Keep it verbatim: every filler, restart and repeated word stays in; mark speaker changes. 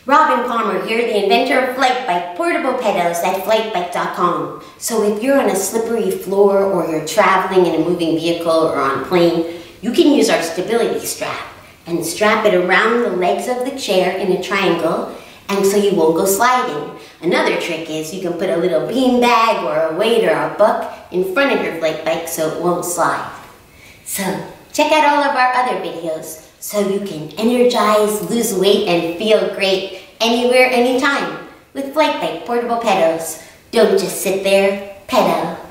Speaker 1: Robin Palmer here, the inventor of FlyteBike portable pedals at flight bike dot com. So if you're on a slippery floor or you're traveling in a moving vehicle or on a plane, you can use our stability strap and strap it around the legs of the chair in a triangle, and so you won't go sliding. Another trick is you can put a little bean bag or a weight or a book in front of your FlyteBike so it won't slide. So check out all of our other videos so you can energize, lose weight, and feel great anywhere, anytime with FlyteBike portable pedals. Don't just sit there, pedal.